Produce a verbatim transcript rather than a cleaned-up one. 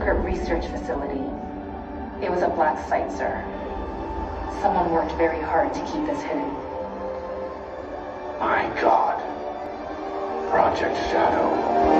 secret research facility. It was a black site, sir. Someone worked very hard to keep this hidden. My God. Project Shadow.